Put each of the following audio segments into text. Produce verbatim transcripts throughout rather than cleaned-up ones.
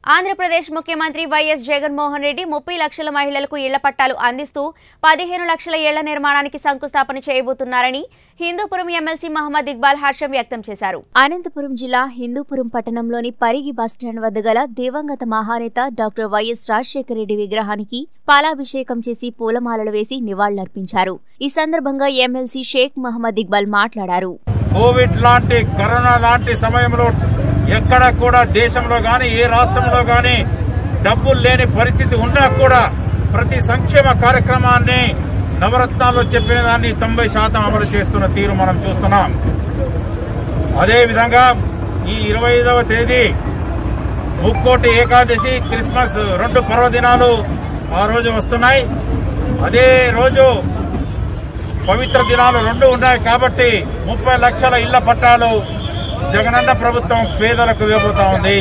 ఆంధ్రప్రదేశ్ ముఖ్యమంత్రి వైఎస్ జగన్మోహన్ రెడ్డి ముప్పై లక్షల మహిళలకు ఇళ్ల పట్టాలు అందిస్తూ పదిహేను లక్షల ఇళ్ల నిర్మాణానికి శంకుస్థాపన చేయబోతున్నారని హిందూపురం ఎమ్మెల్సీ మహమ్మద్ ఇక్బాల్ హర్షం వ్యక్తం చేశారు. అనంతపురం జిల్లా హిందూపురం పట్టణంలోని పరిగి బస్టాండ్ వద్ద గల దివంగత మహానేత డాక్టర్ వైఎస్ రాజశేఖర రెడ్డి విగ్రహానికి పాలాభిషేకం చేసి పూలమాలలు వేసి నివాళులర్పించారు. ఈ సందర్భంగా ఎమ్మెల్సీ షేక్ మహమ్మద్ ఇక్బాల్ మాట్లాడారు. కోవిడ్ లాంటి కరోనా లాంటి సమయంలో ఎక్కడ కూడా దేశంలో గాని ఏ రాష్ట్రంలో గాని డబ్బులు లేని పరిస్థితి ఉన్నా కూడా ప్రతి సంక్షేమ కార్యక్రమాన్ని నవరత్నాల్లో చెప్పిన దాన్ని తొంభై శాతం అమలు చేస్తున్న తీరు మనం చూస్తున్నాం. అదేవిధంగా ఈ ఇరవై ఐదవ తేదీ ముక్కోటి ఏకాదశి క్రిస్మస్ రెండు పర్వదినాలు ఆ రోజు వస్తున్నాయి. అదే రోజు పవిత్ర దినాలు రెండు ఉన్నాయి కాబట్టి ముప్పై లక్షల ఇళ్ల పట్టాలు జగనన్న ప్రభుత్వం పేదలకు ఇవ్వబోతా ఉంది.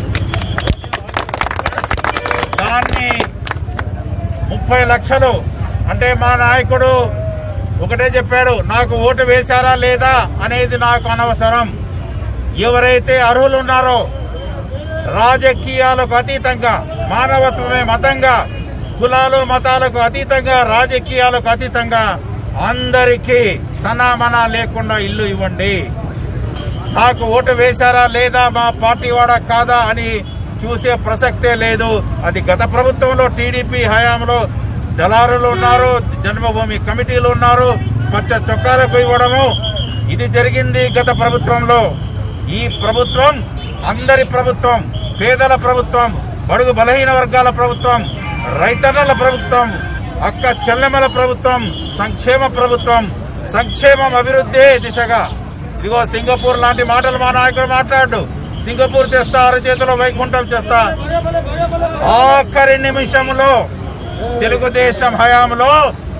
దాన్ని ముప్పై లక్షలు అంటే మా నాయకుడు ఒకటే చెప్పాడు, నాకు ఓటు వేశారా లేదా అనేది నాకు అనవసరం. ఎవరైతే అర్హులు ఉన్నారో రాజకీయాలకు అతీతంగా మానవత్వమే మతంగా కులాలు మతాలకు అతీతంగా రాజకీయాలకు అతీతంగా అందరికీ తన మన లేకుండా ఇల్లు ఇవ్వండి. నాకు ఓటు వేశారా లేదా మా పార్టీ వాడా కాదా అని చూసే ప్రసక్తే లేదు. అది గత ప్రభుత్వంలో టీడీపీ హయాంలో దళారులు ఉన్నారు, జన్మభూమి కమిటీలు ఉన్నారు, పచ్చ చొక్కాలకు ఇవ్వడము ఇది జరిగింది గత ప్రభుత్వంలో. ఈ ప్రభుత్వం అందరి ప్రభుత్వం, పేదల ప్రభుత్వం, బడుగు బలహీన వర్గాల ప్రభుత్వం, రైతన్నల ప్రభుత్వం, అక్క చెల్లెమ్మల ప్రభుత్వం, సంక్షేమ ప్రభుత్వం. సంక్షేమం అభివృద్ధి దిశగా ఇదిగో సింగపూర్ లాంటి మాటలు మా నాయకుడు మాట్లాడు. సింగపూర్ చేస్తా, అరచేతిలో వైకుంఠం చేస్తా. ఆఖరి నిమిషంలో తెలుగుదేశం హయాంలో